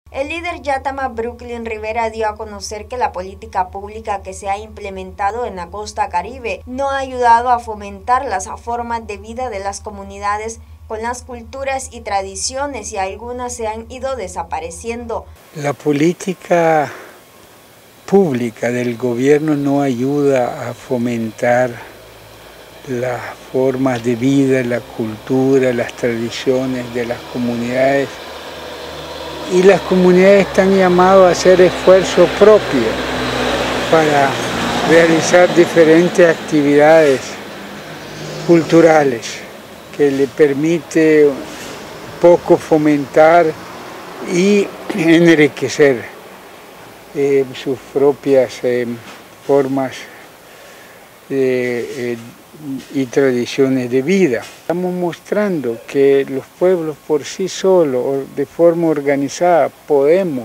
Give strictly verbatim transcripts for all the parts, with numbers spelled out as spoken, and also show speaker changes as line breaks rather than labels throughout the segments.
El líder Yatama Brooklyn Rivera dio a conocer que la política pública que se ha implementado en la costa caribe no ha ayudado a fomentar las formas de vida de las comunidades con las culturas y tradiciones, y algunas se han ido desapareciendo.
La política pública del gobierno no ayuda a fomentar las formas de vida, la cultura, las tradiciones de las comunidades. Y las comunidades están llamadas a hacer esfuerzo propio para realizar diferentes actividades culturales que le permite un poco fomentar y enriquecer eh, sus propias eh, formas de, eh, y tradiciones de vida. Estamos mostrando que los pueblos por sí solos, de forma organizada, podemos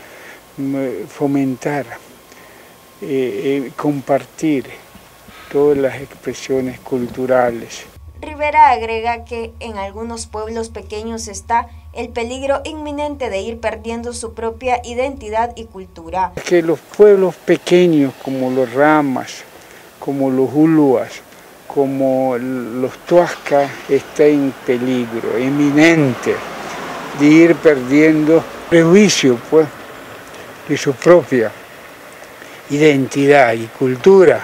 fomentar, eh, eh, compartir todas las expresiones culturales.
Rivera agrega que en algunos pueblos pequeños está el peligro inminente de ir perdiendo su propia identidad y cultura.
Que los pueblos pequeños como los Ramas, como los Uluas, como los Tuascas, están en peligro inminente de ir perdiendo prejuicio, pues, de su propia identidad y cultura.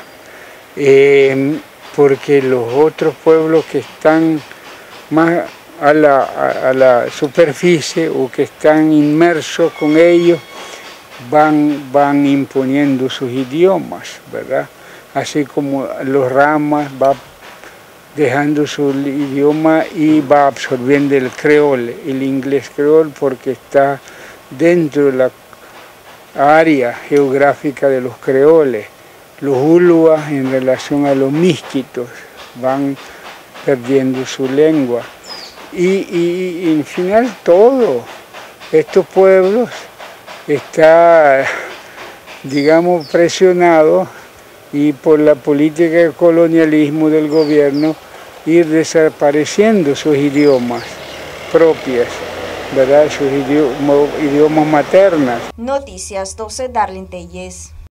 Eh, porque los otros pueblos que están más a la, a, a la superficie o que están inmersos con ellos van, van imponiendo sus idiomas, ¿verdad? Así como los Ramas va dejando su idioma y va absorbiendo el creol, el inglés creol, porque está dentro de la área geográfica de los creoles. Los Uluas en relación a los misquitos van perdiendo su lengua. Y, y, y en final todo, estos pueblos están, digamos, presionados y por la política de colonialismo del gobierno ir desapareciendo sus idiomas propios, ¿verdad? Sus idiomas, idiomas maternas.
Noticias doce, Darlene Telles.